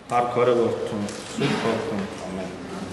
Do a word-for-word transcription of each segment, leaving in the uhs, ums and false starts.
Փառքորը որդուն, Սուրբ Հոգուն, ամեն։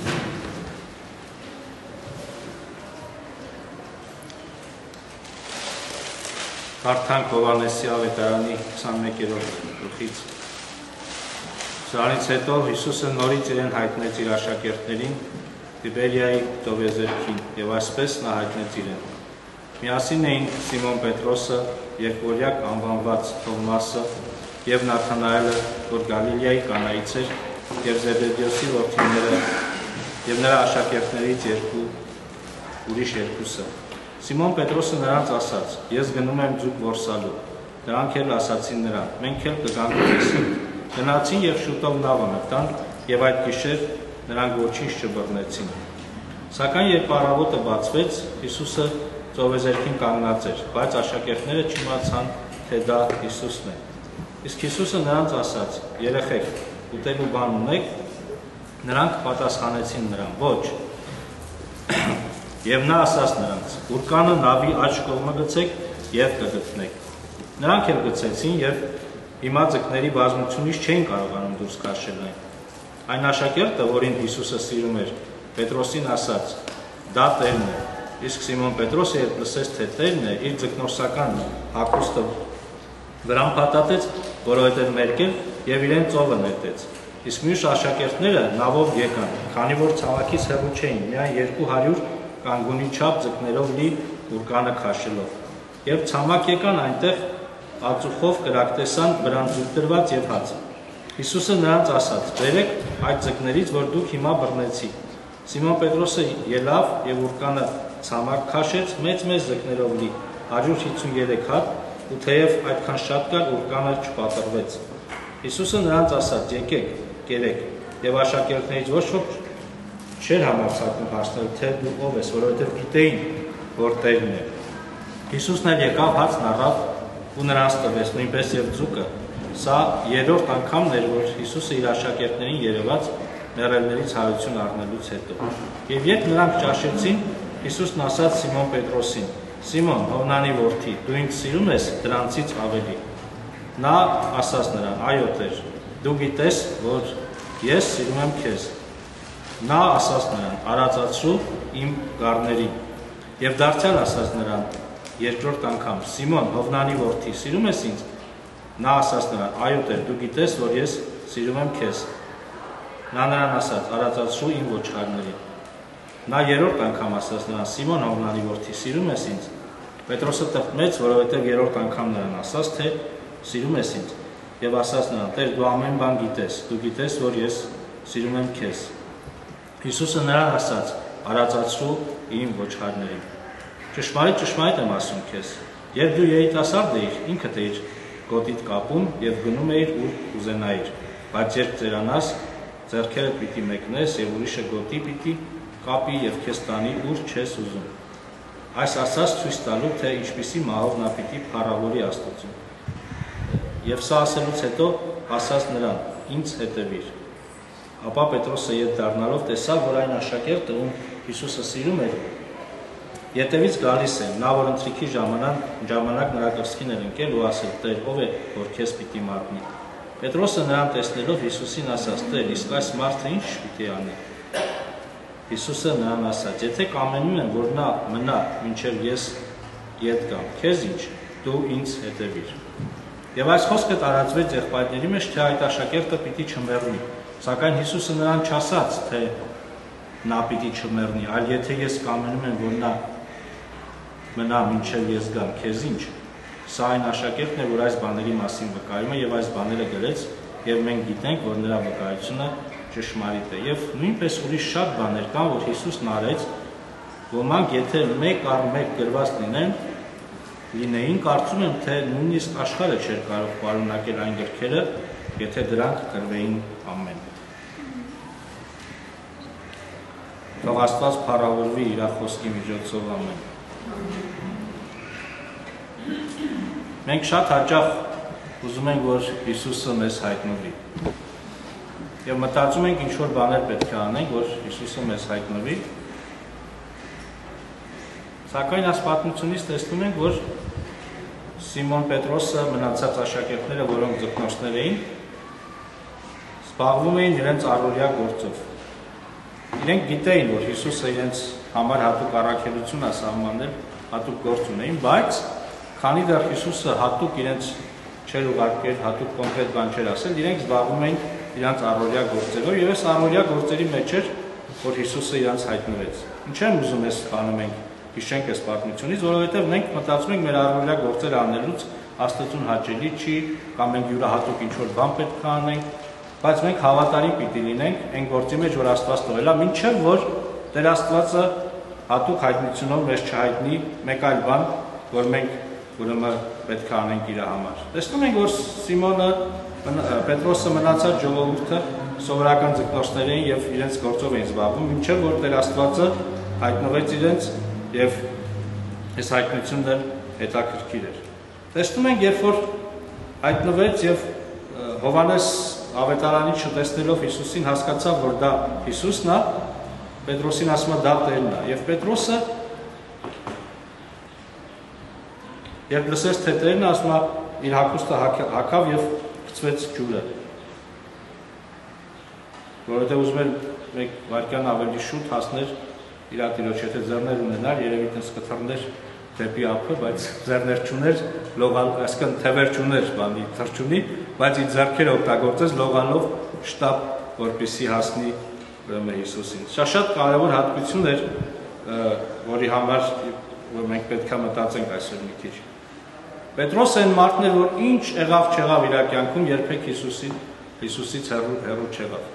Կարդանք Հովհաննեսի ավետարանի քսանմեկերորդ գլխից։ Սրանից հետո Հիսուսը նորից իրեն հայտնեց իր աշակերտներին Տիբերիայի Տովեզերքին և այսպես նա հայտնեց իրեն։ Միասին էին Սիմոն Պետրոսը, Երկվորյակ անվանված Թովմասը և Նաթանայելը, որ Գալիլեայի Կանայից էր, և Զեբեդեոսի որդիները և նրա աշակերտներից երկու ուրիշ երկուսը։ Սիմոն Պետրոսը նրանց ասաց. «Ես գնում եմ ձուկ որսալու»։ Նրանք էլ ասացին նրան. «Մենք էլ կգանք քեզին»։ Գնացին և շուտով նավը մտան, և այդ գիշեր նրանք ոչինչ չբռնեցին։ Սակայն երբ առավոտը բացվեց, Հիսուսը ծովեզերքին կանգնած էր, բայց աշակերտները չիմացան, թե դա Հիսուսն է։ Իսկ Հիսուսը նրանց ասաց. «Երեխեք, ուտելու բան ունե՞ք»։ Նրանք պատասխանեցին նրան. «Ոչ»։ Եվ նա ասաց նրանց. «Ուռկանը նավի աջ կողմը գցեք և կգտնեք»։ Նրանք էլ գցեցին և հիմա ձկների բազմությունից չէին կարողանում դուրս քաշել այն։ Այն աշակերտը, որին Հիսուսը սիրում էր, Պետրոսին ասաց. «Դա Տերն է»։ Իսկ Սիմոն Պետրոսը, երբ լսեց, թե Տերն է, իր ձկնորսական հագուստը վրան փաթաթեց, որովհետև մերկել և իրեն ծովը նետեց։ Իսկ մյուս աշակերտները նավով եկան, քանի որ ցավաքից հեռու չէին, միայն երկու հարյուր կանգունի չափ ձկներով լի ուռկանը քաշելով։ Եվ ցամաք եկան այնտեղ ածուխով կրակ տեսան, վրան ձուկ դրված և հաց։ Հիսուսը նրանց ասաց. «Բերեք այդ ձկներից, որ դուք հիմա բռնեցիք»։ Սիմոն Պետրոսը ելավ և ուռկանը ցամաք քաշեց մեծ-մեծ ձկներով լի, հարյուր հիսուններեք հատ, ու թեև այդքան շատ կար, ուռկանը չպատռվեց։ Հիսուսը նրանց ասաց. «Եկեք, կերեք»։ Եվ աշակերտներից ոչ ոք չէր համարձակվում հարցնել, թե դու ով ես, որովհետև գիտեին, որ Տերն է։ Հիսուսն էլ եկավ, հացն առավ ու նրանց տվեց, նույնպես և ձուկը։ Սա երրորդ անգամն էր, որ Հիսուսը իր աշակերտներին երևաց մեռելներից հարություն առնելուց հետո։ Եվ երբ նրանք ճաշեցին, Հիսուսն ասաց Սիմոն Պետրոսին. «Սիմոն, Հովնանի որդի, դու ինձ սիրում ես դրանցից ավելի»։ Նա ասաց նրան. «Այո, Տեր, դու գիտես, որ ես սիրում եմ քեզ»։ Նա ասաց նրան. «Արածացրու իմ գառներին»։ Եվ դարձյալ ասաց նրան երկրորդ անգամ. «Սիմոն, Հովնանի որդի, սիրում ես ինձ»։ Նա ասաց նրան. «Այո, Տեր, դու գիտես, որ ես սիրում եմ քեզ»։ Նա նրան ասաց. «Արածացրու իմ ոչխարներին»։ Նա երրորդ անգամ ասաց նրան. «Սիմոն, Հովնանի որդի, սիրում ես ինձ»։ Պետրոսը տրտմեց, որովհետև երրորդ անգամ նրան ասաց, թե սիրում ես ինձ, և ասաց նրան. «Տեր, դու ամեն բան գիտես, դու գիտես, որ ես սիրում եմ քեզ»։ Հիսուսը նրան ասաց. «Արածացրու իմ ոչխարներին»։ Ճշմարիտ ճշմարիտ եմ ասում քեզ, երբ դու երիտասարդ էիր, ինքդ էիր գոտիդ կապում և գնում էիր ուր կուզենայիր, բայց երբ ծերանաս, ձեռքերդ պիտի մեկնես և ուրիշը գոտի պիտի կապի և քեզ տանի ուր չես ուզում։ Այս ասաց ցույց տալու, թե ինչպիսի մահով նա պիտի փառավորի Աստծուն։ Եվ սա ասելուց հետո ասաց նրան. «Ինձ հետևիր»։ Ապա Պետրոսը ետ դառնալով տեսավ, որ այն աշակերտը, ում Հիսուսը սիրում էր, ետևից գալիս է, նա որ ընթրիքի ժամանակ, ժամանակ նրա կրծքին էր ընկել ու ասել. «Տեր, ով է, որ քեզ պիտի մատնի»։ Պետրոսը նրան տեսնելով Հիսուսին ասաց. «Տեր, իսկ այս մարդը ինչ պիտի անի»։ Հիսուսը նրան ասաց. «Եթե կամենում եմ, որ նա մնա, մինչև ես ետ գամ, քեզ ինչ, դու ինձ հետևիր»։ Եվ այս խոսքը տարածվեց եղբայրների մեջ, թե այդ աշակերտը պիտի չմեռնի։ Սակայն Հիսուսը նրան չասաց, թե նա պիտի չմեռնի, այլ եթե ես կամենում եմ, որ նա մնա մինչև ես գամ, քեզ ինչ։ Սա այն աշակերտն է, որ այս բաների մասին վկայում է և այս բաները գրեց, և մենք գիտենք, որ նրա վկայությունը ճշմարիտ է։ Եվ նույնպես ուրիշ շատ բաներ կան, որ Հիսուսն արեց, ոմանք եթե մեկ առ մեկ գրված լինեն, լինեին, կարծում եմ, թե նույնիսկ աշխարհը չէր կարող պարունակել այն գրքերը, եթե դրանք գրվեին ամեն։ Թող Աստված փառավորվի իր խոսքի միջոցով ամեն։ Մենք շատ հաճախ ուզում ենք, որ Հիսուսը մեզ հայտնվի։ Եվ մտածում ենք, ինչ որ բաներ պետք է անենք, որ Հիսուսը մեզ հայտնվի։ Սակայն այս պատմությունից տեսնում ենք, որ Սիմոն Պետրոսը, մնացած աշակերտները, որոնք ձկնորսներ էին, զբաղվում էին իրենց առօրյա գործով։ Իրենք գիտեին, որ Հիսուսը իրենց համար հատուկ առաքելություն է սահմանել, հատուկ գործ ունեին, բայց քանի դեռ Հիսուսը հատուկ իրենց չէր ուղարկել, հատուկ կոնկրետ բան չէր ասել, իրենք զբաղվում էին իրենց առօրյա գործերով եւ այս առօրյա գործերի մեջ էր, որ Հիսուսը իրենց հայտնվեց։ Ինչ եմ ուզում ես բանում ենք հիշենք այս պատմությունից, որովհետեւ մենք մտածում ենք մեր առօրյա գործերը անելուց Աստծուն հաճելի չի, կամ մենք յուրահատուկ ինչ-որ բան պետք է անենք, բայց մենք հավատարիմ պիտի լինենք այն գործի մեջ, որ Աստված տվել է, մինչև որ Տեր Աստվածը հատուկ հայտնությունով մեզ չհայտնի մեկ այլ բան, որ մենք ուրեմն պետք է անենք իր համար։ Տեսնում ենք, որ Սիմոնը, Պետրոսը մնացած ժողովուրդը սովորական ձգտողներ էին եւ իրենց գործով էին զբաղվում, մինչև որ Տեր Աստվածը հայտնվեց իրենց եւ այս հայտնությունն էլ հետաքրքիր էր։ Տեսնում ենք, երբ որ հայտնվեց եւ Հովհաննես ավետարանից չտեսնելով Հիսուսին հասկացավ, որ դա Հիսուսն է, Պետրոսին ասում է դա Տերն է, եւ Պետրոսը երբ լսեց թե Տերն է, ասում է իր հագուստը հագավ եւ գցվեց ջուրը։ Որովհետեւ ուզում էր մեկ վայրկյան ավելի շուտ հասներ իր ատիրոջ, եթե ձեռներ ունենար, երևի տես կթռներ դեպի ափը, բայց ձեռներ չուներ, լողալ, այսինքն թևեր չուներ, բանի թռչունի, բայց իր ձեռքերը օգտագործեց լողալով շտապ, որպեսզի հասնի ուրեմն Հիսուսին։ Սա շատ կարևոր հատկություն էր, որի համար որ մենք պետք է մտածենք այսօր մի քիչ։ Պետրոսը այն մարդն էր, որ ինչ եղավ չեղավ իր կյանքում, երբեք Հիսուսին, Հիսուսից հեռու հեռու չեղավ։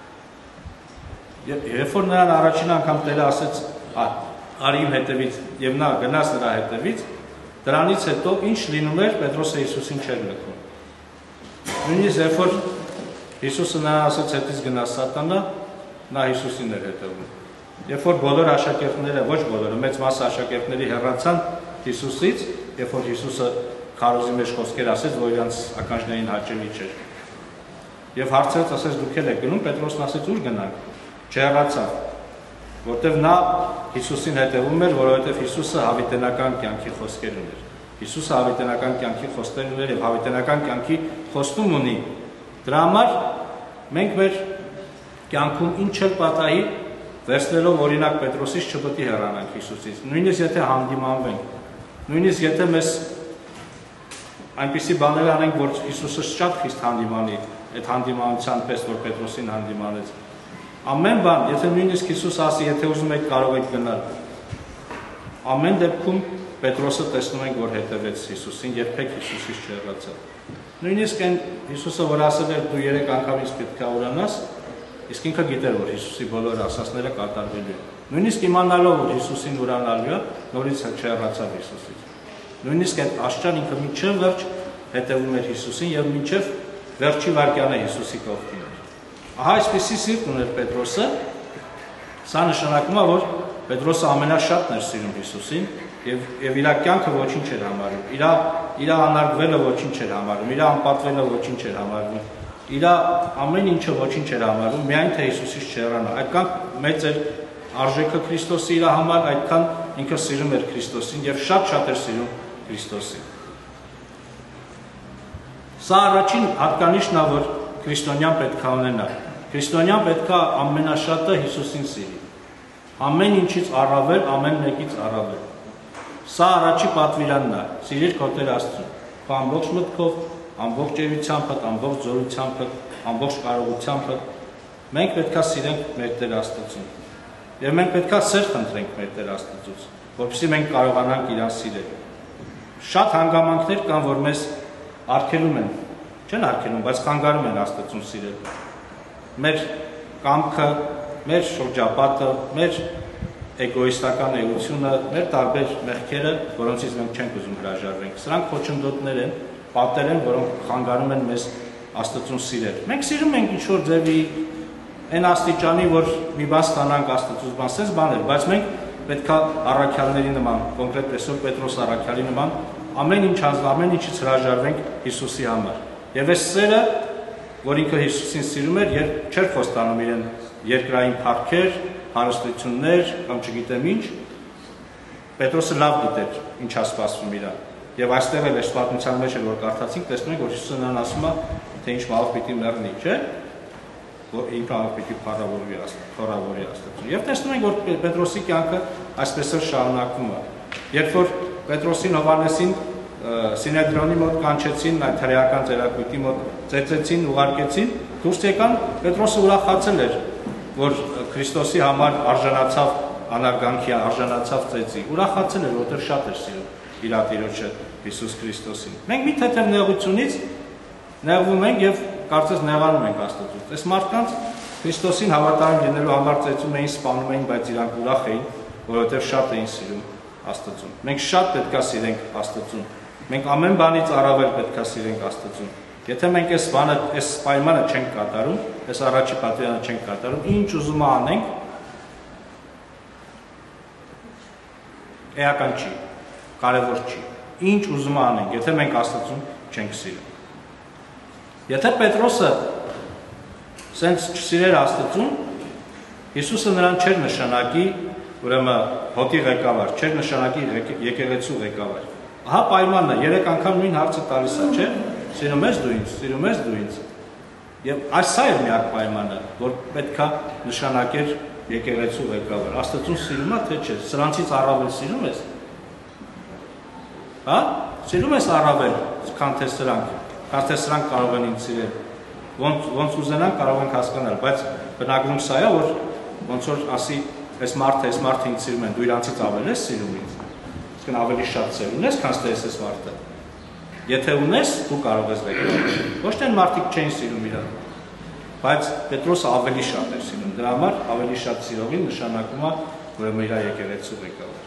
Երբ որ նրան առաջին անգամ Տերը ասեց, արի իմ հետևից, եւ նա գնաց նրա հետևից, դրանից հետո ինչ լինում էր, Պետրոսը Հիսուսին չէր լքում։ Նույնիսկ երբ որ Հիսուսը նրան ասեց, հետից գնա Սատանա, նա Հիսուսին էր հետևում։ Երբ որ բոլոր աշակերտները, ոչ բոլորը, մեծ մասը աշակերտների հեռացան Հիսուսից, երբ որ Հիսուսը քարոզի մեջ խոսքեր ասեց, որ իրանց ականջներին հաճելի չէր։ Եվ հարցրեց, ասեց դուք եք գնում, Պետրոսն ասեց ուր գնանք։ Չհեռացավ, որտեվ նա Հիսուսին հետևում էր, որովհետև Հիսուսը հավիտենական կյանքի խոսքեր ուներ։ Հիսուսը հավիտենական կյանքի խոսքեր ուներ եւ հավիտենական կյանքի խոստում ունի։ Դրա համար մենք մեր կյանքում ինչ էլ պատահի, վերցնելով օրինակ Պետրոսից չպետք է հեռանանք Հիսուսից, նույնիսկ եթե հանդիմանվենք, նույնիսկ եթե մեզ այնպիսի բաներ անենք, որ Հիսուսը շատ խիստ հանդիմանի, այդ հանդիմանության պես, որ Պետրոսին հանդիմանեց։ Ամեն բան, եթե նույնիսկ Հիսուս ասի, եթե ուզում եք կարող եք գնալ, ամեն դեպքում Պետրոսը տեսնում ենք, որ հետևեց Հիսուսին, երբեք Հիսուսից չհեռացավ։ Նույնիսկ այն Հիսուսը, որ ասել էր դու երեք անգամից պետք է ուրանաս, իսկ ինքը գիտեր, որ Հիսուսի բոլոր ասածները կատարվելու են։ Նույնիսկ իմանալով, որ Հիսուսին ուրանալու է, նորից չհեռացավ Հիսուսից։ Նույնիսկ այդ աշճան ինքը մինչև վերջ հետևում էր Հիսուսին եւ մինչև վերջի վայրկյանը Հիսուսի կողքին էր։ Ահա այսպեսի սիրտ ուներ Պետրոսը, սա նշանակում է, որ Պետրոսը ամենաշատն էր սիրում Հիսուսին եւ եւ իր կյանքը ոչինչ էր համարում, իր իր անարգվելը ոչինչ էր համարում, իր անպատվելը ոչինչ էր համարում, իր ամեն ինչը ոչինչ էր համարում, միայն թե Հիսուսից չհեռանա։ Այդքան մեծ էր արժեքը Քրիստոսի իր համար, այդքան ինքը սիրում էր Քրիստոսին եւ շատ-շատ էր սիրում Քրիստոսին։ Սա առաջին հատկանիշն է, որ քրիստոնյան պետք է ունենա։ Քրիստոնյան պետք է ամենաշատը Հիսուսին սիրի։ Ամեն ինչից առավել, ամեն մեկից առավել։ Սա առաջի պատվիրանն է։ Սիրիր քո Տեր Աստծուն, քո ամբողջ մտքով, ամբողջ էությամբ, ամբողջ զորությամբ, ամբողջ կարողությամբ։ Մենք պետք է սիրենք մեր Տեր Աստծուն։ Եվ մենք պետք է սեր խնդրենք մեր Տեր Աստծուց, որպեսզի մենք կարողանանք իրան սիրել։ Շատ հանգամանքներ կան, որ մեզ արգելում են, չեն արգելում, բայց խանգարում են Աստծուն սիրել։ Մեր կամքը, մեր շրջապատը, մեր էգոիստական էությունը, մեր տարբեր մեղքերը, որոնցից մենք չենք ուզում հրաժարվենք, սրանք խոչընդոտներ են, պատեր են, որոնք խանգարում են մեզ Աստծուն սիրել։ Մենք սիրում ենք ինչ-որ ձևի այն աստիճանի, որ մի բան ստանանք Աստծուց, բան սես բաներ, բայց մենք պետք է առաքյալների նման, կոնկրետ տեսով Պետրոս առաքյալի նման, ամեն ինչ հանձնենք, ամեն ինչից հրաժարվենք Հիսուսի համար։ Եվ այս սերը, որ ինքը Հիսուսին սիրում էր, երբ չէր խոստանում իրեն երկրային փառքեր, հարստություններ կամ չգիտեմ ինչ, Պետրոսը լավ գիտեր ինչ է սպասվում իրան։ Եվ այստեղ էլ այս պատմության մեջ էլ որ կարդացինք, տեսնում ենք, որ Հիսուսը նրան ասում է, թե ինչ մահով պիտի մեռնի, չէ՞։ ինքը պիտի փառավորի Աստծուն։ Եվ տեսնում ենք, որ Պետրոսի կյանքը այսպես էլ շարունակվում է։ Երբ որ Պետրոսին Հովհաննեսին Սինեդրոնի մոտ կանչեցին, այդ հրեական ծերակույտի մոտ ծեծեցին, ուղարկեցին, դուրս եկան, Պետրոսը ուրախացել էր, որ Քրիստոսի համար արժանացավ անարգանքի, արժանացավ ծեծի, ուրախացել էր, որտեղ շատ էր սիրում իր Տիրոջը Հիսուս Քրիստոսին։ Մենք մի թեթև նեղությունից նեղվում ենք եւ կարծես նեղանում ենք Աստծուց։ Այս մարդկանց Քրիստոսին հավատարիմ լինելու համար ծեծում էին, սպանում էին, բայց իրանք ուրախ էին, որովհետեւ շատ էին սիրում Աստծուն։ Մենք շատ պետքա սիրենք Աստծուն։ Մենք ամեն բանից առավել պետքա սիրենք Աստծուն։ Եթե մենք այս բանը, այս պայմանը չենք կատարում, այս առաջի պատվիրանը չենք կատարում, ինչ ուզում անենք, էական չի, կարևոր չի։ Ինչ ուզում անենք, եթե մենք Աստծուն չենք սիրում։ Եթե Պետրոսը սենց չսիրեր Աստծուն, Հիսուսը նրան չէր նշանակի, ուրեմն հոտի ղեկավար, չէր նշանակի եկեղեցու ղեկավար։ Ահա պայմանն է, երեք անգամ նույն հարցը տալիս է, չէ՞։ Սիրում ես դու ինձ, սիրում ես դու ինձ։ Եվ այս սա էր միակ պայմանը, որ պետքա նշանակեր եկեղեցու ղեկավար։ Աստծուն սիրում է, թե չէ։ Սրանցից առավել սիրում ես։ Հա՞։ Սիրում ես առավել, քան թե սրանք, քան թե սրանք կարող են ինձ սիրել։ Ոնց ոնց ուզենան կարող ենք հասկանալ, բայց բնագրում սա է, որ ոնց որ ասի այս մարդը, այս մարդը ինձ սիրում են, դու իրանցից ավել ես սիրում ինձ։ Իսկն ավելի շատ սեր ունես, քան թե այս մարդը։ Եթե ունես, դու կարող ես ղեկավարել։ Ոչ թե մարդիկ չեն սիրում իրան, բայց Պետրոսը ավելի շատ էր սիրում։ Դրա համար ավելի շատ սիրողին նշանակում է, ուրեմն իր եկեղեցու ղեկավար։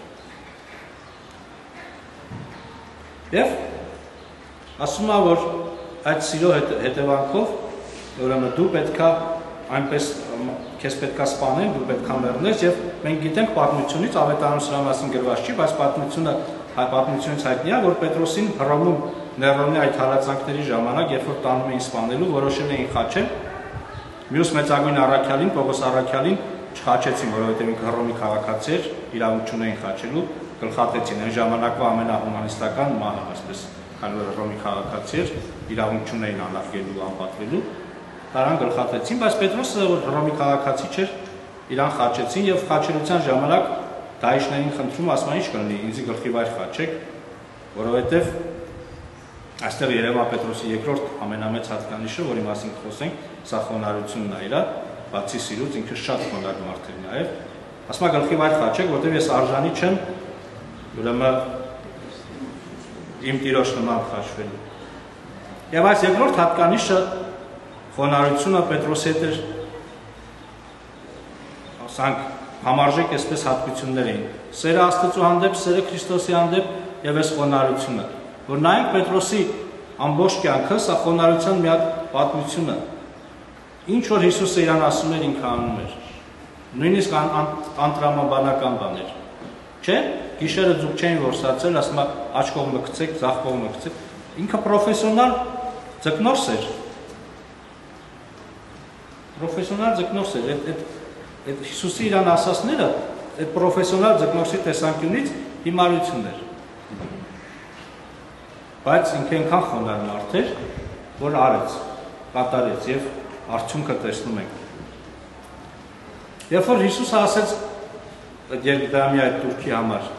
Եվ ասում է, որ այդ սիրո հետևանքով, ուրեմն դու պետքա այնպես քեզ պետքա սպանեն, դու պետքա մեռնես եւ մենք գիտենք պատմությունից, ավետարանում սրա մասին գրված չի, բայց պատմությունը պատմությունից հայտնի է, որ Պետրոսին Հռոմում Ներոնի այդ հալածանքների ժամանակ, երբ որ տանում էին սպանելու, որոշել էին խաչել։ Մյուս մեծագույն առաքյալին, Պողոս առաքյալին չխաչեցին, որովհետեւ ինքը Հռոմի քաղաքացի էր, իրավունք չունեին խաչելու, գլխատեցին։ Այն ժամանակվա ամենահումանիստական մահը, այսպես, քանի որ Հռոմի քաղաքացի էր, իրավունք չունեին անարգելու, անպատվելու։ Տարան գլխատեցին, բայց Պետրոսը, որ Հռոմի քաղաքացի չէր, իրան խաչեցին եւ խաչելության ժամանակ դահիճներին խնդրում, ասում են ինչ կլինի, ինձի գլխի վայր խաչեք, որովհետեւ այստեղ երևա Պետրոսի երկրորդ ամենամեծ հատկանիշը, որի մասին խոսենք, սա խոնարհությունն է իրա, բացի սիրուց ինքը շատ խոնարհ մարդ էր նաեւ, ասում է գլխի վայր խաչեք, որովհետեւ ես արժանի չեմ, ուրեմն իմ Տիրոջ նման խաչվելու։ Եվ այս երկրորդ հատկանիշը խոնարհությունը Պետրոսի հետ էր, ասանք համարժեք այսպես հատկություններ էին։ Սերը Աստծո հանդեպ, սերը Քրիստոսի հանդեպ եւ այս խոնարհությունը, որ նայենք Պետրոսի ամբողջ կյանքը, սա խոնարհության մի հատ պատմություն է։ Ինչ որ Հիսուսը իրան ասում էր, ինքը անում էր։ Նույնիսկ անտրամաբանական բաներ։ Չէ՞, գիշերը ձուկ չէին որսացել, ասում է աջ կողմը գցեք, ձախ կողմը գցեք։ Ինքը պրոֆեսիոնալ ձկնորս էր։ Պրոֆեսիոնալ ձկնորս էր, այդ այդ Հիսուսի իրան ասածները, այդ պրոֆեսիոնալ ձկնորսի տեսանկյունից հիմարություն էր։ Բայց ինքը այնքան խոնարհ մարդ էր, որ արեց, կատարեց եւ արդյունքը տեսնում ենք։ Երբ որ Հիսուսը ասեց այդ երկդամի այդ турքի համար,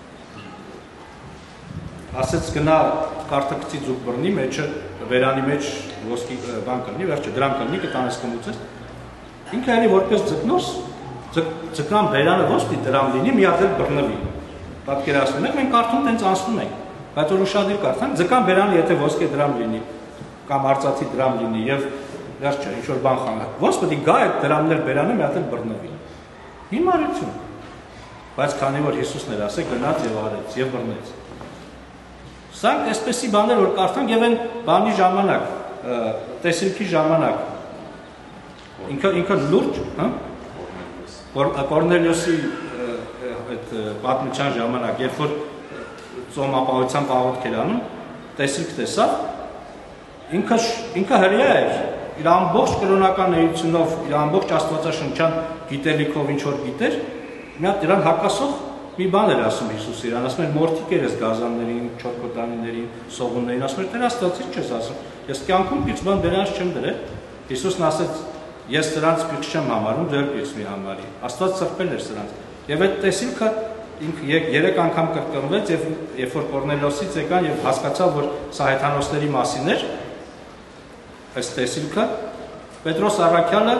ասեց գնա կարտակցի ձուկ բռնի, մեջը վերանի մեջ ոսկի բան կլինի, վերջը դրամ կլինի, կտանես կմուծես։ Ինքը էլի որպես ձկնորս, ձկան վերանը ոնց պիտի դրամ լինի, մի հատ էլ բռնվի։ Պատկերացնում եք, մենք կարդում տենց անցնում ենք, բայց որ ուշադիր կարդանք, ձկան վերանը եթե ոսկե դրամ լինի, կամ արծաթի դրամ լինի եւ վերջը ինչ որ բան խանգա, ոնց պիտի գա այդ դրամներ վերանը մի հատ էլ բռնվի։ Հիմարություն։ Բայց քանի որ Հիսուսն էր ասել, գնաց եւ արեց եւ բռնեց։ Սրանք այսպեսի բաներ որ կարդանք եւ այն բանի ժամանակ, տեսիլքի ժամանակ ինքը ինքը լուրջ, հա? Կորնելիոսի այդ պատմության ժամանակ, երբ որ ծոմապահության պահոդք էր անում, տեսիլք տեսավ, ինքը ինքը հրեա էր, իր ամբողջ կրոնական էությունով, իր ամբողջ աստվածաշնչյան գիտելիքով ինչ որ գիտեր, մի հատ իրան հակասող մի բան էր ասում Հիսուս իրան, ասում էր մորթիկ էր ես գազաններին, չորքոտանիներին, սողուններին, ասում էր Տեր Աստված ինչ ես ասում, ես կյանքում քիչ բան դրանց չեմ դրել, Հիսուսն ասեց ես սրանց պիղծ չեմ համարում, դու պիղծ մի համարի։ Աստված սրբել էր սրանց։ Եվ այդ տեսիլքը ինքը երեք անգամ կրկնվեց, եւ երբ որ Կորնելիոսից եկան եւ հասկացավ, որ սա հեթանոսների մասին էր, այս տեսիլքը, Պետրոս առաքյալը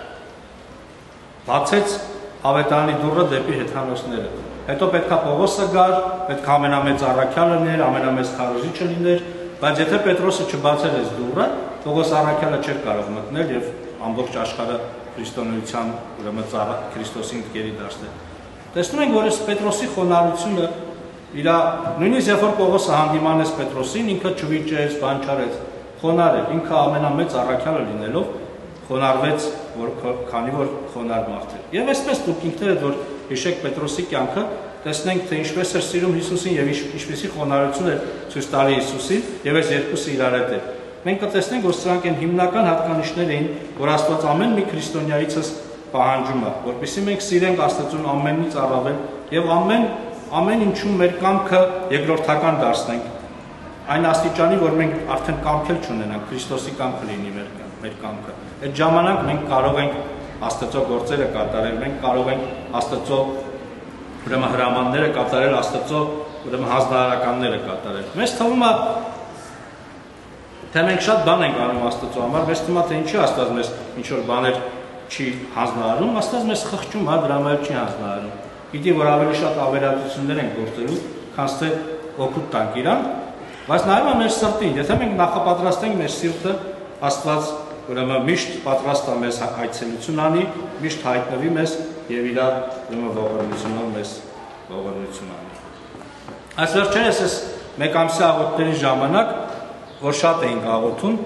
բացեց ավետարանի դուռը դեպի հեթանոսները։ Հետո պետքա Պողոսը գար, պետք է ամենամեծ առաքյալը լիներ, ամենամեծ քարոզիչը լիներ, բայց եթե Պետրոսը չբացեր այս դուռը, Պողոս առաքյալը չէր կարող մտնել եւ ամբողջ աշխարհը քրիստոնեության ուրեմն ծառա Քրիստոսին գերի դարձնել։ Տեսնում ենք, որ այս Պետրոսի խոնարհությունը իր նույնիսկ երբ որ Պողոսը հանդիմանեց Պետրոսին, ինքը չվիճեց, բան չարեց, խոնարհ էր, ինքը ամենամեծ առաքյալը լինելով խոնարհվեց, որ քանի որ խոնարհ մարդ էր։ Եվ այսպես դուք ինքներդ որ հիշեք Պետրոսի կյանքը, տեսնենք թե ինչպես էր սիրում Հիսուսին եւ ինչպեսի խոնարհություն էր ցույց տալի Հիսուսին, եւ այս երկուսը իրար հետ էր։ Մենք կտեսնենք, որ սրանք են հիմնական հատկանիշներ էին, որ Աստված ամեն մի քրիստոնյայիցս պահանջում է, որպեսզի մենք սիրենք Աստծուն ամենից առավել եւ ամեն ամեն ինչում մեր կամքը երկրորդական դարձնենք։ Այն աստիճանի, որ մենք արդեն կամքել չունենանք, Քրիստոսի կամքը լինի մեր մեր կամքը։ Այդ ժամանակ մենք կարող ենք Աստծո գործերը կատարել, մենք կարող ենք Աստծո ուրեմն հրամանները կատարել, Աստծո ուրեմն հանձնարարականները կատարել։ Մեզ թվում է թե մենք շատ բան ենք անում Աստծո համար, մեզ թվում է թե ինչի Աստված մեզ ինչ որ բաներ չի հանձնարարում, Աստված մեզ խղճում է, դրա համար չի հանձնարարում։ Գիտի, որ ավելի շատ ավերածություններ են գործելու, քան թե օգուտ տանք իրան, բայց նայում է մեր սրտին, եթե մենք նախապատրաստենք մեր սիրտը, Աստված ուրեմն միշտ պատրաստ է մեզ այցելություն անի, միշտ հայտնվի մեզ եւ իր ուրեմն ողորմությունով մեզ ողորմություն անի։ Այս վերջերս էս մեկ ամսյա աղոթների ժամանակ, որ շատ էինք աղոթում,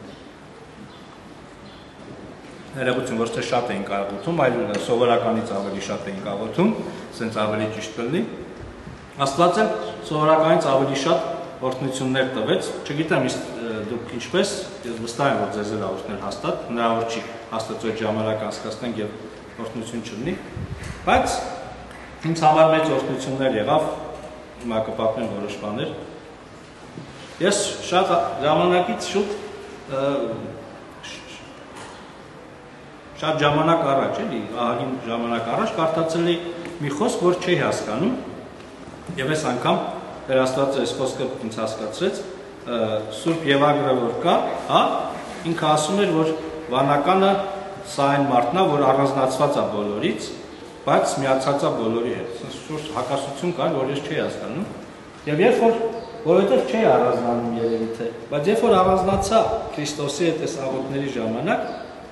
ներողություն, ոչ թե շատ էինք աղոթում, այլ սովորականից ավելի շատ էինք աղոթում, սենց ավելի ճիշտ կլինի։ Աստված էլ սովորականից ավելի շատ օրհնություններ տվեց, չգիտեմ դուք ինչպես, ես վստահ եմ, որ ձեզ էլ աղոթներ հաստատ, հնարավոր չի Աստծո ժամանակ անցկացնենք եւ օրհնություն չլինի, բայց ինձ համար մեծ օրհնություններ եղավ, հիմա կպատմեմ որոշ բաներ։ Ես շատ ժամանակից շուտ շատ ժամանակ առաջ, էլի, ահագին ժամանակ առաջ կարդացել էի մի խոսք, որ չէի հասկանում, եւ այս անգամ Տեր Աստվածը այս խոսքը ինձ հասկացրեց, Սուրբ Եվանգրը որ կա, հա, ինքը ասում էր, որ վանականը սա այն մարդն է, որ առանձնացված է բոլորից, բայց միացած է բոլորի հետ։ Սուրբ հակասություն կար, որ ես չէի հասկանում։ Եվ երբ որ որովհետև չէի առանձնանում երևի թե, բայց երբ որ առանձնացա Քրիստոսի հետ այս աղոթների ժամանակ,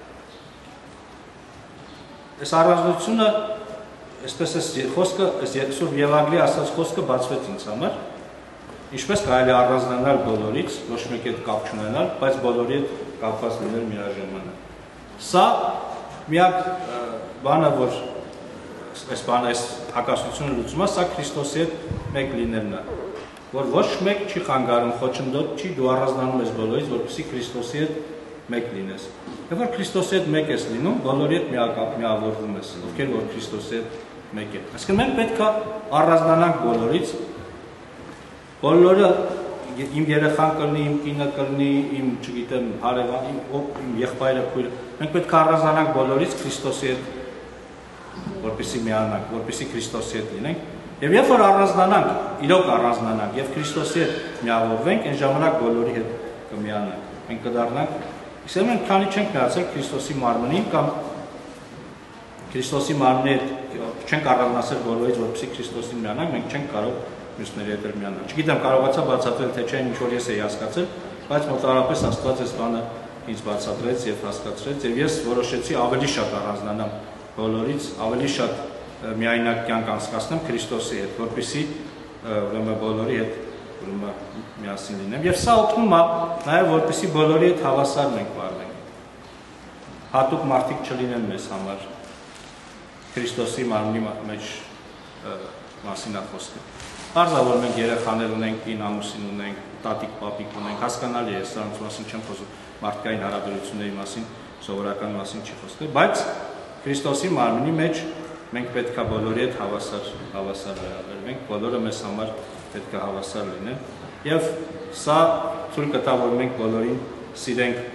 այս առանձնությունը այսպես էս խոսքը, այս Սուրբ Եվանգրի ասած խոսքը բացվեց ինձ համար, ինչպես կարելի առանձնանալ բոլորից, ոչ մեկի հետ կապ չունենալ, բայց բոլորի հետ կապված լինել միաժամանակ։ Սա միակ բանը, որ այս բանը, այս հակասությունը լուծում է, սա Քրիստոսի հետ մեկ լինելն է, որ ոչ մեկ չի խանգարում, խոչընդոտ չի, դու առանձնանում ես բոլորից, որպեսզի Քրիստոսի հետ մեկ լինես։ Եվ որ Քրիստոսի հետ մեկ ես լինում, բոլորի հետ միակապ միավորվում ես, ովքեր որ Քրիստոսի հետ մեկ են։ Այսինքն մենք պետք է առանձնանանք բոլորից, բոլորը իմ երեխան կլինի, իմ կինը կլինի, իմ, չգիտեմ, հարևան, իմ եղբայրը, քույրը, մենք պետք է առանձնանանք բոլորից Քրիստոսի հետ, որպեսզի միանանք, որպեսզի Քրիստոսի հետ լինենք։ Եվ երբ որ առանձնանանք, իրոք առանձնանանք եւ Քրիստոսի հետ միավորվենք, այն ժամանակ բոլորի հետ կմիանանք։ Մենք կդառնանք, իսկ մենք քանի չենք միացել Քրիստոսի մարմնին կամ Քրիստոսի մարմնի հետ չենք առանձնացել բոլորից, որպեսզի Քրիստոսին միանանք, մենք չենք կարող մյուսների հետ միանալ։ Չգիտեմ, կարողացա բացատրել, թե չէ, ինչ որ ես էի հասկացել, բայց մոտավորապես Աստված այս բանը ինձ բացատրեց եւ հասկացրեց, եւ ես որոշեցի ավելի շատ առանձնանամ բոլորից, ավելի շատ միայնակ կյանք անցկացնեմ Քրիստոսի հետ, որպեսզի ուրեմն բոլորի հետ ուրեմն միասին լինեմ։ Եվ սա օգնում է նաեւ որպեսզի բոլորի հետ հավասար մենք վարվենք։ Հատուկ մարդիկ չլինեն մեզ համար։ Քրիստոսի մարմնի մեջ մասին է խոսքը։ Պարզա որ մենք երեխաներ ունենք, կին ամուսին ունենք, տատիկ, պապիկ ունենք, հասկանալի է, սրանց մասին չեմ խոսում, մարդկային հարաբերությունների մասին, սովորական մասին չի խոսքը, բայց Քրիստոսի մարմնի մեջ մենք պետք է բոլորի հետ հավասար հավասար վերաբերվենք, բոլորը մեզ համար պետք է հավասար լինեն, եւ սա ցույց կտա, որ մենք բոլորին սիրենք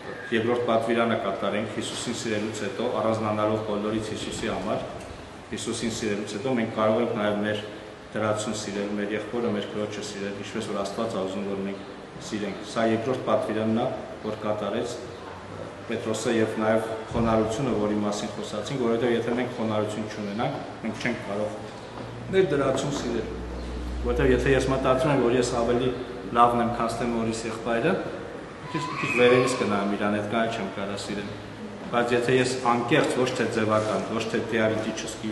երկրորդ պատվիրանը կատարենք Հիսուսին սիրելուց հետո, առանձնանալով բոլորից Հիսուսի համար, Հիսուսին սիրելուց հետո մենք կարող ենք նաև մեր դրացուն սիրել, մեր եղբորը, մեր քրոջը սիրել, ինչպես որ Աստված ուզում որ մենք սիրենք։ Սա երկրորդ պատվիրանն է, որ կատարեց Պետրոսը եւ նաև խոնարհությունը, որի մասին խոսացինք, որովհետեւ եթե մենք խոնարհություն չունենանք, մենք չենք կարող մեր դրացուն սիրել։ Որովհետեւ եթե ես մտածում եմ, որ ես ավելի լավն եմ, քան թե մորիս եղբայրը, Քիչ քիչ վերևից կնայեմ իրան, այդ կայ չեմ կարա սիրել։ Բայց եթե ես անկեղծ, ոչ թե ձևական, ոչ թե theoretically,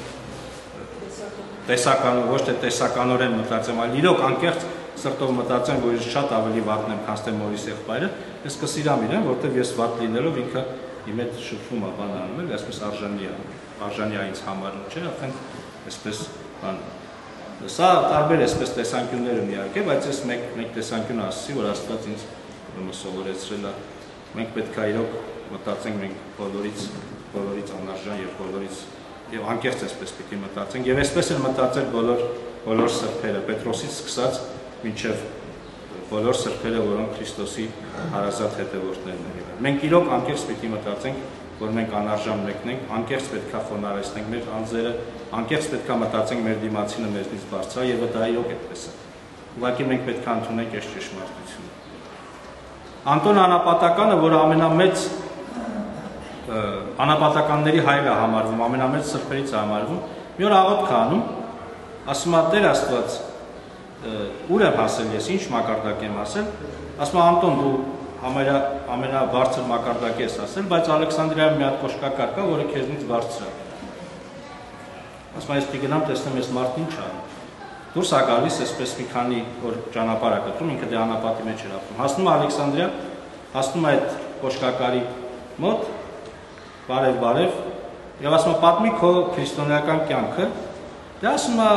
տեսական, ոչ թե տեսականորեն մտածեմ, այլ իրոք անկեղծ սրտով մտածեմ, որ ես շատ ավելի վատն եմ, քան թե մորիս եղբայրը, ես կսիրամ իրեն, որովհետև ես վատ լինելով ինքը իմ հետ շփվում է, բան անում եմ, այսպես արժանի է, արժանի է ինձ համարում, չէ՞, արդեն այսպես բան։ Սա տարբեր այսպես տեսանկյուններ ունի իհարկե, բայց ես մեկ մեկ տեսանկյուն ասացի, որ Աստված ինձ սովորեցրել է, մենք պետք է իրոք մտածենք մենք բոլորից, բոլորից անարժան եւ բոլորից եւ անկեղծ այսպես պիտի մտածենք եւ այսպես էլ մտածել բոլոր բոլոր սրբերը, Պետրոսից սկսած մինչեւ բոլոր սրբերը, որոնք Քրիստոսի հարազատ հետևորդներն են եղել։ Մենք իրոք անկեղծ պիտի մտածենք, որ մենք անարժան մեկն ենք, անկեղծ պետք է խոնարհեցնենք մեր անձերը, անկեղծ պետք է մտածենք մեր դիմացինը մեզնից բարձր է եւ դա իրոք այդպես է։ Ուղղակի մենք պետք է ընդունենք այս ճշմարտությունը։ Անտոն Անապատականը, որը ամենամեծ անապատականների հայրը համարվում, ամենամեծ սրբերից է համարվում, մի օր աղոթք է անում, ասում է Տեր Աստված, ուր եմ հասել ես, ինչ մակարդակ եմ հասել, ասում է Անտոն, դու ամենաբարձր մակարդակ ես հասել, բայց Ալեքսանդրիայում մի հատ կոշկակար կա, որը քեզնից բարձր է։ Ասում է ես պիտի գնամ տեսնեմ այս մարդն ինչ է անում։ Դուրս է գալիս, այսպես մի քանի որ ճանապարհ է կտրում, ինքը դե անապատի մեջ էր ապրում։ Հասնում է Ալեքսանդրիա, հասնում է այդ կոշկակարի մոտ, բարև-բարև, եւ ասում է պատմի քո քրիստոնեական կյանքը։ Դե ասում է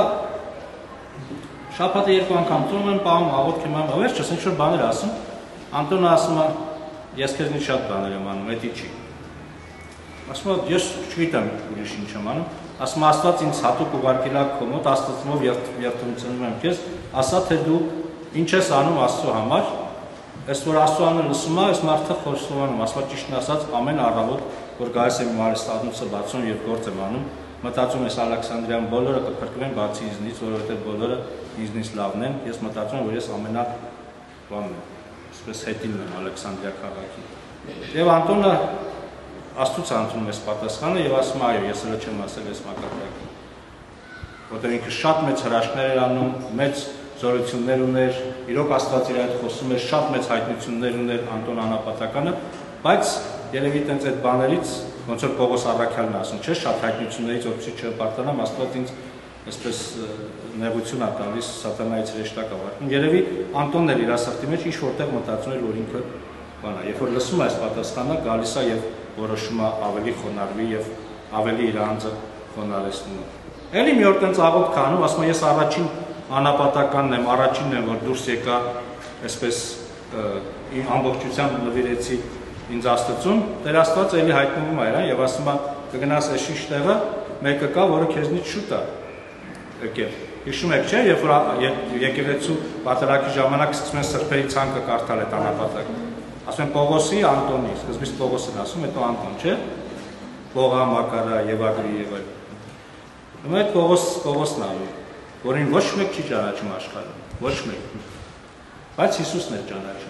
շաբաթը երկու անգամ ծոմ եմ պահում, աղոթք եմ անում, վերջս ինչ որ բաներ ասում։ Անտոնը ասում է ես քեզնից շատ բաներ եմ անում, դա չի։ Ասում է ես չգիտեմ ուրիշ ինչ եմ անում։ Ասում է Աստված ինձ հատուկ ուղարկել է քո մոտ, Աստծով երթումցնում եմ քեզ, ասա թե դու ինչ ես անում Աստծո համար, այս որ Աստծոանը լսում է, այս մարդը խոստովանում, ասում է ճիշտն ասած ամեն առավոտ, որ գալիս եմ իմ արհեստանոցը բացում եւ գործ եմ անում, մտածում ես Ալեքսանդրիայում բոլորը կփրկվեն բացի ինձնից, որովհետեւ բոլորը ինձնից լավն են, ես մտածում եմ, որ ես ամենա բանն եմ, այսպես հետինն եմ Ալեքսանդրիա քաղաքի։ Եվ Անտոնը Աստծուց ընդունում ես պատասխանը եւ ասում այո, ես հələ չեմ ասել այս մակարդակը։ Որտեղ ինքը շատ մեծ հրաշքներ էր անում, մեծ զորություններ ուներ, իրոք Աստված իր հետ խոսում էր, շատ մեծ հայտնություններ ուներ Անտոն Անապատականը, բայց երևի տենց այդ բաներից, ոնց որ Պողոս Առաքյալն ասում, չէ, շատ հայտնություններից որպեսզի չպարտանամ, Աստված ինձ այսպես նեղություն է տալիս, սատանայից հրեշտակ ավարտում։ Երևի Անտոնն էլ իր սրտի մեջ ինչ որտեղ մտածում էր, որ ինքը բան է, երբ որ լսում է այս պատասխանը, գալիս է եւ որոշում է ավելի խոնարհվի եւ ավելի իր անձը խոնարհեցնում։ Էլի մի օր տենց աղոթք անում, ասում է ես առաջին անապատականն եմ, առաջինն եմ, որ դուրս եկա, այսպես իմ ամբողջությամբ նվիրեցի ինձ Աստծուն, Տեր Աստված էլի հայտնվում է իրան եւ ասում է կգնաս այս ինչ տեղը, մեկը կա, որը քեզնից շուտ է եկել։ Հիշում եք, չէ, երբ որ եկեղեցու պատարագի ժամանակ սկսում են սրբերի ցանկը կարդալ այդ անապատակը։ Ասում են Պողոսի, Անտոնի, սկզբից Պողոսն ասում, հետո Անտոն, չէ։ Պողա, Մակարա, Եվագրի եւ այլն։ Ուրեմն այդ Պողոս, Պողոսն է, որին ոչ մեկ չի ճանաչում աշխարհում, ոչ մեկ։ Բայց Հիսուսն է ճանաչում։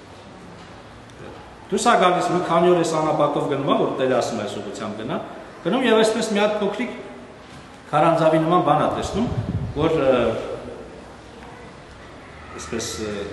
Դուրս է գալիս մի քանի օր այս անապատով գնում է, որ Տերը ասում է այս ուղղությամբ գնա, գնում եւ այսպես մի հատ փոքրիկ քարանձավի նման բան է տեսնում, որ այսպես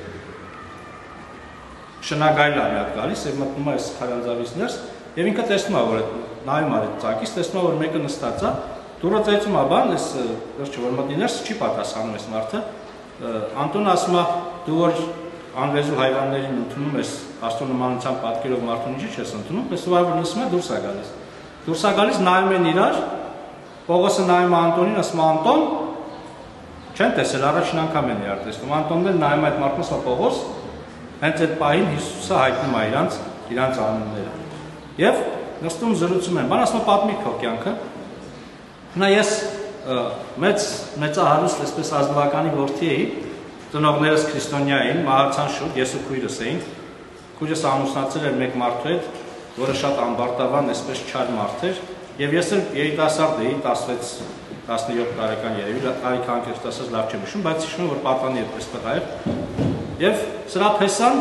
շնագայլ է մի հատ գալիս եւ մտնում է այս քարանձավից ներս եւ ինքը տեսնում է, որ նայում է այդ ծակից, տեսնում է, որ մեկը նստած է, դուրը ծայծում է բան, այս վերջը որ մտնի ներս չի պատասխանում այս մարդը։ Անտոնը ասում է դու որ անվեզու հայվաններին ընդունում ես Աստծո նմանությամբ պատկերով մարդուն ինչի՞ չես ընդունում, պես որ լսում է դուրս է գալիս։ Դուրս է գալիս նայում են իրար, Պողոսը նայում է Անտոնին, ասում է Անտոն, չեն տեսել, առաջին անգամ են իրար տեսնում։ Անտոնն էլ նայում է այդ մարդուն, ասում է Պողոս, հենց այդ պահին Հիսուսը հայտնում է իրանց, իրանց անունները։ Եվ նստում զրուցում են, բան ասում է պատմի քո կյանքը։ Նա ես մեծ մեծահարուստ այսպես ազնվականի որդի էի, ծնողներս քրիստոնյա էին, մահացան շուտ, ես ու քույրս էինք, քույրս ամուսնացել էր մեկ մարդու հետ, որը շատ ամբարտավան, այսպես չար մարդ էր, եւ ես էլ երիտասարդ էի, տասնվեց տասնյոթ տարեկան երևի, տարիքան կերտասած լավ չեմ հիշում, բայց հիշում եմ, որ պատանի այդպես տղա էր, եւ սրա փեսան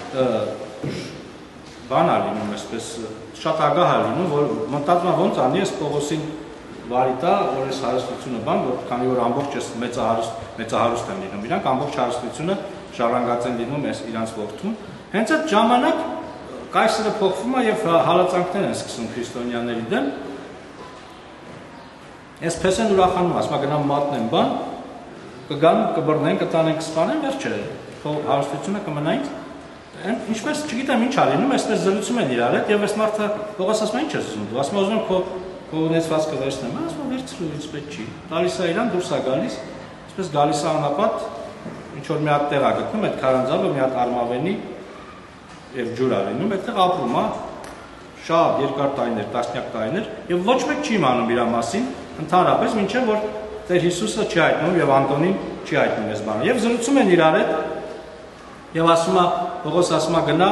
բան ա լինում, այսպես շատ ագահ ա լինում, որ մտածում եմ ոնց անի ես Պողոսին վարի տա, որ ես հարստությունը բան, որ քանի որ ամբողջ ես մեծահարուստ, մեծահարուստ են լինում, իրանք ամբողջ հարստությունը ժառանգած են լինում ես իրանց որդուն, հենց այդ ժամանակ կայսրը փոխվում է եւ հալածանքներ են սկսում քրիստոնյաների դեմ։ Ես փեսեն ուրախանում, ասում գնամ մատնեմ բան, կգան, կբռնեն, կտանեն, կսպանեն, վերջը հարստությունը կմնա ինձ։ Ինչպես չգիտեմ ինչ ա լինում, այսպես զրուցում են իրար հետ եւ այս մարդը Պողոս ասում է ինչ ես ուզում, դու ասում ուզում քո քո ունեցվածքը վերցնեմ, ասում վերցրու, ինձ պետք չի։ Տալիս է իրան, դուրս է գալիս, այսպես գալիս է անապատ, ինչ որ մի հատ տեղ ա գտնում, այդ քարանձավը մի հատ արմավենի եւ ջուր ա լինում, այդտեղ ապրում է շատ երկար տարիներ, տասնյակ տարիներ եւ ոչ մեկ չի իմանում իր մասին, ընդհանրապես մինչեւ որ Տեր Հիսուսը չի հայտնում եւ Անտոնին չի հայտնում այս բանը։ Եվ զրուցում են իրար հետ եւ ասում է Պողոս ասում է գնա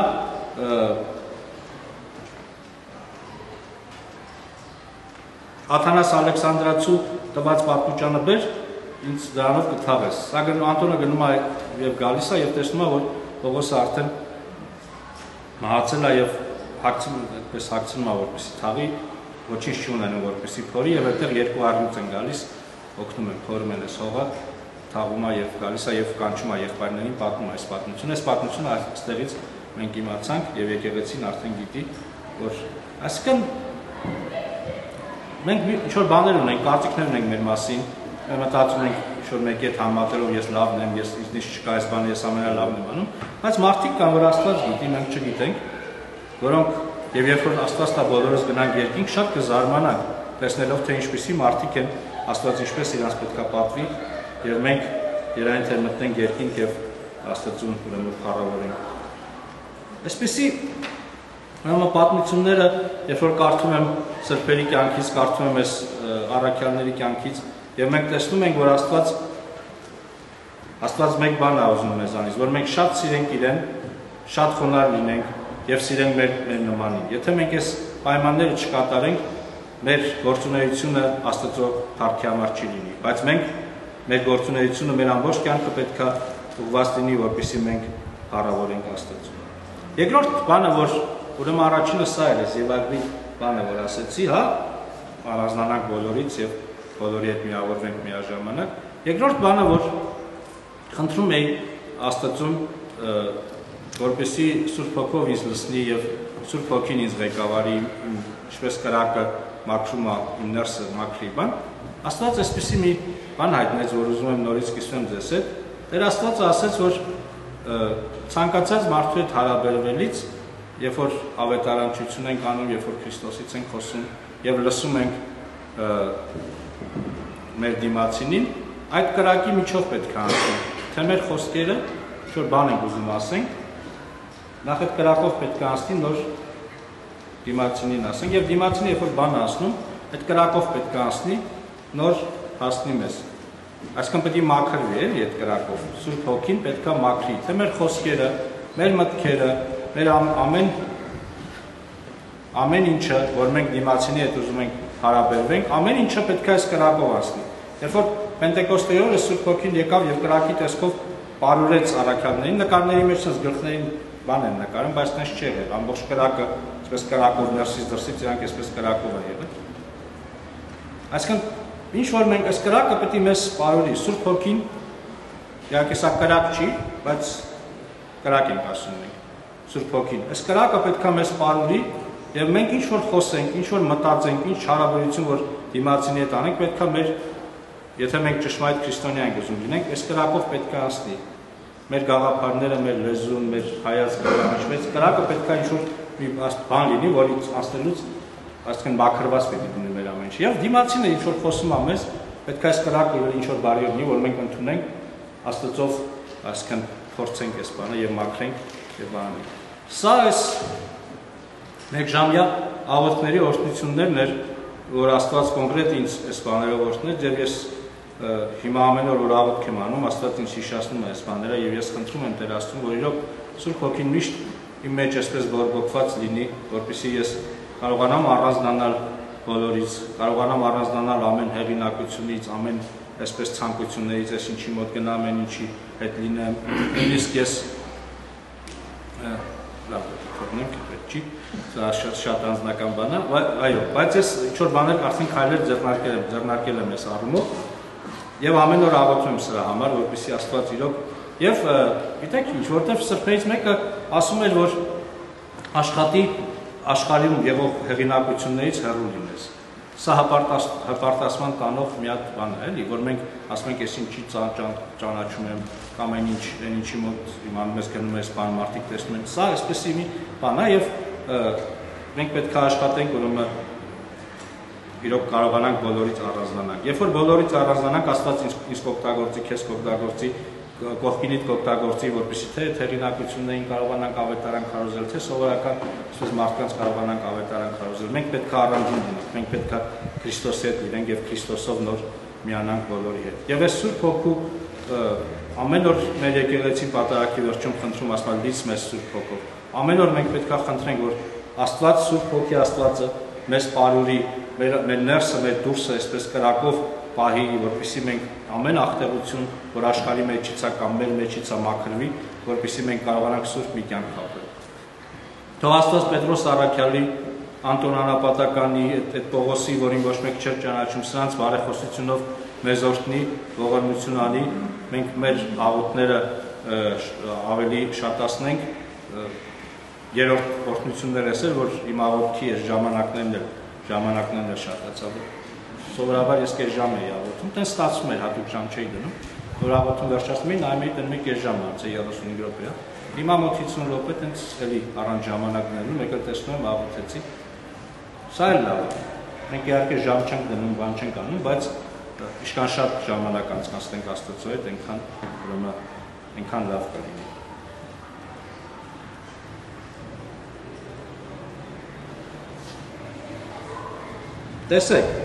Աթանաս Ալեքսանդրացու տված պատմուճանը բեր ինձ դրանով կթաղես։ Սա գնում Անտոնը գնում է եւ գալիս է եւ տեսնում է որ Պողոսը արդեն մահացել է եւ հագցում այդպես հագցնում է որպեսի թաղի ոչինչ չունենում որպեսի փորի եւ այդտեղ երկու առյուծ են գալիս օգնում են փորում են այս հողը թաղում է եւ գալիս է եւ կանչում է եղբայրներին պատմում այս պատմությունը այս պատմությունը այստեղից մենք իմացանք եւ եկեղեցին արդեն գիտի որ այսինքն մենք ինչ որ բաներ ունենք կարծիքներ ունենք մեր մասին մտածում ենք ինչ որ մեկի հետ համատելով ես լավն եմ ես ինձ չկա այս բանը ես ամենալավն եմ անում բայց մարդիկ կան որ Աստված գիտի մենք չգիտենք որոնք եւ երբ որ Աստված տա բոլորս գնանք երկինք շատ կզարմանանք տեսնելով թե ինչպիսի մարդիկ են Աստված ինչպես իրանց պետքա պատվի եւ մենք երայն թե մտնենք երկինք եւ Աստծուն ուրեմն փառավորենք այսպեսի Ուրեմն պատմությունները երբ որ կարդում եմ սրբերի կյանքից կարդում եմ այս առաքյալների կյանքից եւ մենք տեսնում ենք որ Աստված Աստված մեկ բան է ուզում մեզանից որ մենք շատ սիրենք իրեն շատ խոնարհ լինենք եւ սիրենք մեր մեր նմանին եթե մենք այս պայմանները չկատարենք մեր գործունեությունը Աստծո փառքի համար չի լինի բայց մենք մեր գործունեությունը մեր ամբողջ կյանքը պետքա ուղղված լինի որպեսզի մենք փառավորենք Աստծուն երկրորդ բանը որ ուրեմն առաջինը սա էր ես Եվագնի բանը որ ասեցի հա առանձնանանք բոլորից եւ բոլորի հետ միավորվենք միաժամանակ երկրորդ բանը որ խնդրում էի Աստծուն որպեսզի Սուրբ Հոգով ինձ լցնի եւ Սուրբ Հոգին ինձ ղեկավարի ինչպես կրակը մաքրում է իմ ներսը մաքրի բան Աստված այսպեսի մի բան հայտնեց որ ուզում եմ նորից կիսվեմ ձեզ հետ Տեր Աստվածը ասեց որ ցանկացած մարդու հետ հարաբերվելից երբ որ ավետարանչություն ենք անում երբ որ Քրիստոսից ենք խոսում եւ լսում ենք մեր դիմացինին այդ կրակի միջով պետք է անցնենք թե մեր խոսքերը ինչ-որ բան ենք ուզում ասենք նախ այդ կրակով պետք է անցնի նոր դիմացինին ասենք եւ դիմացինը երբ որ բան ասնում այդ կրակով պետք է անցնի նոր հասնի մեզ այսինքն պետք է մաքրվի էլի այդ կրակով Սուրբ Հոգին պետք է մաքրի թե մեր խոսքերը մեր մտքերը մեր ամեն ամեն ինչը որ մենք դիմացինի հետ ուզում ենք հարաբերվենք ամեն ինչը պետք է այս կրակով անցնի երբ որ Պենտեկոստեի օրը Սուրբ Հոգին եկավ եւ կրակի տեսքով պարուրեց առաքյալներին նկարների մեջ sense գլխներին բան են նկարում բայց sense չի եղել ամբողջ կրակը այսպես կրակով ներսից դրսից իրանք այսպես կրակով է եղել այսինքն ինչ որ մենք այս կրակը պետք է մեզ պարուրի Սուրբ Հոգին իհարկե սա կրակ չի բայց կրակ ենք ասում մենք Սուրբ Հոգին այս կրակը պետք է մեզ պարուրի եւ մենք ինչ որ խոսենք ինչ որ մտածենք ինչ հարաբերություն որ դիմացինի հետ անենք պետք է մեր եթե մենք ճշմարիտ քրիստոնյա ենք ուզում լինենք այս կրակով պետք է ասնի մեր գաղափարները մեր լեզուն մեր հայացքը ինչպես կրակը պետք է ինչ որ մի բան լինի որից ասնելուց այսինքն մաքրված պետք է լինի մեր ամեն ինչ եւ դիմացինը ինչ որ խոսում է մեզ պետք է այս կրակը ինչ որ բարի լինի որ մենք ընդունենք Աստծով այսինքն փորձենք այս բանը եւ մաքրենք եւ անենք սա այս մեկժամյա աղոթքների օրհնություններն էր որ Աստված կոնկրետ ինձ այս բաներով օրհնել եւ ես հիմա ամեն օր որ աղոթք եմ անում Աստված ինձ հիշեցնում է այս բաները եւ ես խնդրում եմ Տեր Աստծուն որ իրոք Սուրբ Հոգին միշտ իմ մեջ այսպես բորբոքված լինի, որպեսզի ես կարողանամ առանձնանալ բոլորից, կարողանամ առանձնանալ ամեն հեղինակությունից, ամեն այսպես ցանկություններից, այս ինչի մոտ գնամ, այն ինչի հետ լինեմ, նույնիսկ ես լավ թողնենք, պետք չի, սա շատ անձնական բան է, այո, բայց ես ինչ-որ բաներ արդեն քայլեր ձեռնարկել եմ, ձեռնարկել եմ այս առումով եւ ամեն օր աղոթում եմ սրա համար, որպեսզի Աստված իրոք եւ գիտեք ինչ, որտեվ սրբերից մեկը ասում էր, որ աշխատի աշխարհում եղող հեղինակություններից հեռու լինես։ Սա հպարտացման տանող մի հատ բան է, էլի, որ մենք ասում ենք, ես ինչի ճանաչում եմ կամ այն ինչ, այն ինչի մոտ իմանում ես գնում ես բան մարդիկ տեսնում են, սա այսպեսի մի բան է եւ մենք պետք է աշխատենք, ուրեմն իրոք կարողանանք բոլորից առանձնանալ։ Երբ որ բոլորից առանձնանանք, Աստված ինձ կօգտագործի, քեզ կօգտագործի, կողքինիդ կօգտագործի, որպեսզի թե հեղինակություններին կարողանանք ավետարան քարոզել, թե սովորական այսպես մարդկանց կարողանանք ավետարան քարոզել։ Մենք պետք է առանձին լինենք, մենք պետք է Քրիստոսի հետ լինենք եւ Քրիստոսով նոր միանանք բոլորի հետ։ Եվ այս Սուրբ Հոգու ամեն օր մեր եկեղեցի պատարագի վերջում խնդրում ասում լից մեզ Սուրբ Հոգով։ Ամեն օր մենք պետք է խնդրենք, որ Աստված Սուրբ Հոգի Աստվածը մեզ բարուրի, մեր ներսը, մեր դուրսը այսպես կրակով պահի, որպեսզի մենք ամեն ախտեղություն, որ աշխարհի մեջից է կամ մեր մեջից է մաքրվի, որպեսզի մենք կարողանանք սուրբ մի կյանք ապրել։ Թող Աստված Պետրոս Առաքյալի, Անտոն Անապատականի, այդ Պողոսի, որին ոչ մեկ չէր ճանաչում, սրանց բարեխոսությունով մեզ օրհնի, ողորմություն անի, մենք մեր աղոթները ավելի շատացնենք։ Երրորդ օրհնություններ էսել, որ իմ աղոթքի այս ժամանակներն էլ ժամանակներն էլ շատացավ։ Սովորաբար ես կես ժամ էի աղոթում, տենց ստացվում էր, հատուկ ժամ չէի դնում, որ աղոթում վերջացնում էի, նայում էի տնում էի կես ժամ անց է երեսունհինգ րոպե։ Հիմա մոտ հիսուն րոպե տենց էլի առանց ժամանակներում, եկել տեսնում եմ աղոթեցի։ Սա էլ լավ է։ Մենք իհարկե ժամ չենք դնում, բան չենք անում, բայց ինչքան շատ ժամանակ անցկացնենք Աստծո հետ, այնքան ուրեմն այնքան լավ կլինի։ Տեսեք,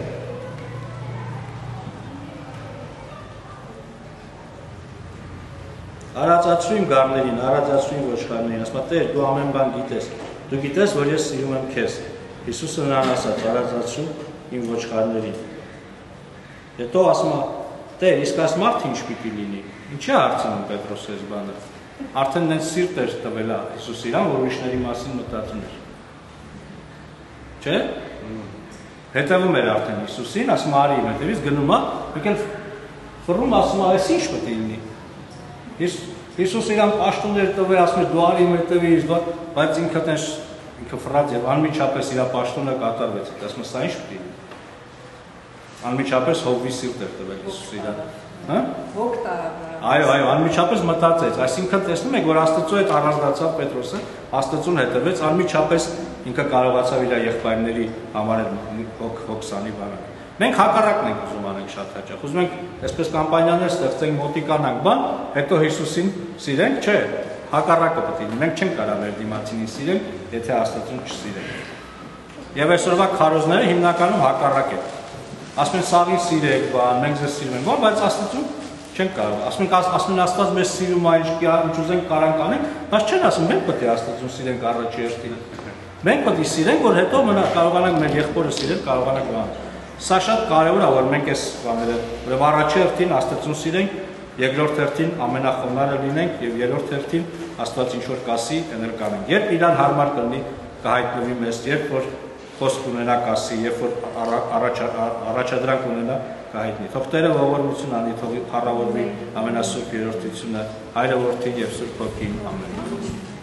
արածացրու իմ գառներին, արածացրու իմ ոչխարներին, ասում է Տեր, դու ամեն բան գիտես, դու գիտես, որ ես սիրում եմ քեզ։ Հիսուսը նրան ասաց, արածացրու իմ ոչխարներին։ Հետո ասում է Տեր, իսկ այս մարդը ինչ պիտի լինի։ Ինչի է հարցնում Պետրոսը այս բանը։ Արդեն նենց սիրտ էր տվել Հիսուս իրան, որ ուրիշների մասին մտածում էր։ Չէ՞։ Հետևում էր արդեն Հիսուսին, ասում է արի իմ հետևից, գնում է, եկել ֆռում ասում է, այս ինչ պետք է լինի։ Հիսուս իրան պաշտոններ տվել, ասում է դու արի իմ հետևից, բայց ինքը տենց ինքը ֆռած եւ անմիջապես իր պաշտոնը կատարվեց, ասում է սա ինչ պետք է լինի։ Անմիջապես հովվի սիրտ էր տվել Հիսուս իրան։ Հա? Ոգ տարավ։ Այո, այո, անմիջապես մտածեց, այսինքն տեսնում եք, որ Աստծո հետ առանձնացավ Պետրոսը, Աստծուն հետևեց, անմիջապես ինքը կարողացավ իր եղբայրների համար հոգ հոգսանի բանալ։ Մենք հակառակն ենք ուզում անենք շատ հաճախ։ Ուզում ենք այսպես կամպանիաներ ստեղծենք, մոտիկանանք բան, հետո Հիսուսին սիրենք, չէ, հակառակը պետք է լինի։ Մենք չենք կարող մեր դիմացինին սիրենք, եթե Աստծուն չսիրենք։ Եվ այսօրվա քարոզները հիմնականում հակառակ են։ Ասում են սաղին սիրեք, բան, մենք ձեզ սիրում ենք, բայց Աստծուն չենք կարող։ Ասում են, ասում են Աստված մեզ սիրում է, ինչ ուզենք կարանք անենք, բայց չեն ասում մենք պետք է Աստծուն սիրենք առաջի հերթին։ Մենք պետք է սիրենք, որ հետո մնա կարողանանք մեր եղբորը սիրել, կարողանանք բան։ Սա շատ կարևոր է, որ մենք այս բաները, ուրեմն առաջի հերթին Աստծուն սիրենք, երկրորդ հերթին ամենախոնարհը լինենք եւ երրորդ հերթին Աստված ինչ որ կասի, այդնել կանենք։ Երբ իրան հարմար կլինի, կհայտնվի մեզ, երբ որ խոսք ունենա կասի, երբ որ առաջադրանք ունենա կհայտնի։ Թող Տերը ողորմություն անի, թող փառավորվի ամենասուրբ երրորդությունը, Հայրը, Որդին եւ Սուրբ Հոգին։ Ամեն։